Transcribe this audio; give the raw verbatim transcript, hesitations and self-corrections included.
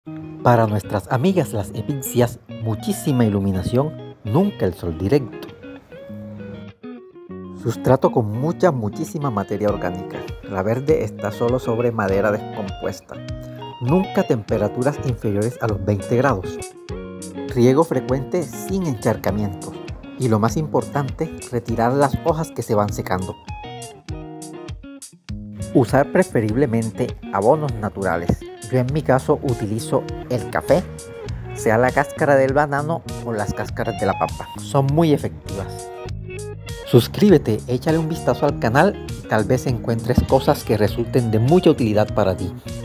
Para nuestras amigas las epiccias, muchísima iluminación, nunca el sol directo. Sustrato con mucha, muchísima materia orgánica. La verde está solo sobre madera descompuesta. Nunca temperaturas inferiores a los veinte grados. Riego frecuente sin encharcamientos. Y lo más importante, retirar las hojas que se van secando. Usar preferiblemente abonos naturales. Yo en mi caso utilizo el café, sea la cáscara del banano o las cáscaras de la papa. Son muy efectivas. Suscríbete, échale un vistazo al canal y tal vez encuentres cosas que resulten de mucha utilidad para ti.